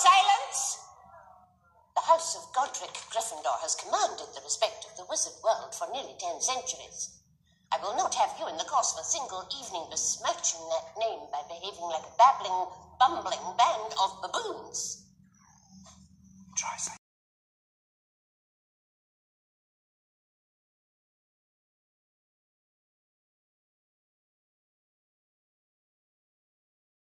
Silence! The House of Godric Gryffindor has commanded the respect of the wizard world for nearly 10 centuries. I will not have you in the course of a single evening besmirching that name by behaving like a babbling, bumbling band of baboons. Try